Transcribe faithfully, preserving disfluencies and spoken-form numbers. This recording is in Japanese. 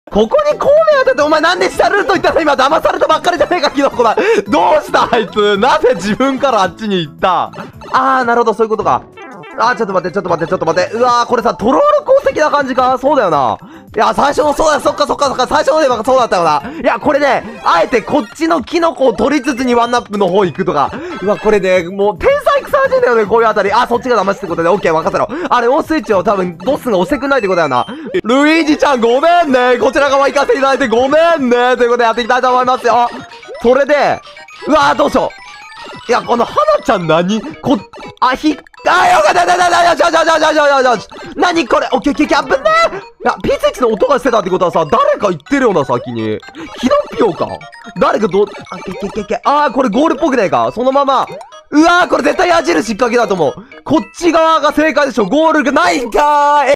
ここに孔明当てて、お前なんで下ルート行ったの？今騙されたばっかりじゃねえか、キノコだ。どうしたあいつ。なぜ自分からあっちに行った？あー、なるほど、そういうことか。あー、ちょっと待って、ちょっと待って、ちょっと待って。うわー、これさ、トロール鉱石な感じか？そうだよな。いや、最初の、そうだ、そっかそっかそっか、最初のでそうだったよな。いや、これね、あえてこっちのキノコを取りつつにワンナップの方行くとか。うわ、これね、もう天才草味だよね、こういうあたり。あ、そっちが騙しってことで、オッケー、任せろ。あれ、オンスイッチを多分、ボスが押してくんないってことだよな。ルイージちゃん、ごめんね。こちら側行かせていただいてごめんね。ということでやっていきたいと思いますよ。それで、うわー、どうしよう。いや、この花ちゃん何こ、あ、ひ、あ、よかった、だだだ、よしよしよしよしよしよしよし。何これ、オッケーオッケーオッケー、あぶねえ。いや、ピースイッチの音がしてたってことはさ、誰か言ってるよな、先に。キノピオか誰かど、あ、けけけけ、あー、これゴールっぽくねえかそのまま。うわー、これ絶対矢印引っ掛けだと思う。こっち側が正解でしょ。ゴールがないんかーい。